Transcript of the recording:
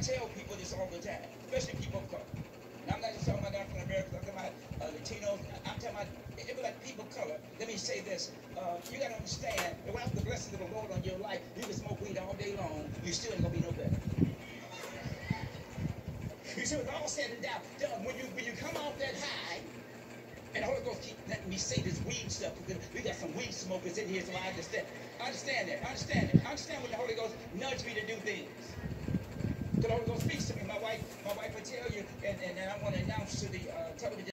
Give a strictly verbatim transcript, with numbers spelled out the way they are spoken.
tell people this all the time, especially people of color. And I'm not just talking about African Americans, I'm talking about uh, Latinos, I'm talking about everybody, people of color. Let me say this, uh, you gotta understand that without the blessings of the Lord on your life, you can smoke weed all day long, you still ain't gonna be no better. You see, it's all said and done, when you, when you come off that high, and the Holy Ghost keep letting me say this weed stuff, because we got some weed smokers in here, so I understand. I understand that, I understand that. I understand when the Holy Ghost nudge me to do things. The Holy Ghost speaks to me. My wife, my wife will tell you, and, and, and I want to announce to the uh, television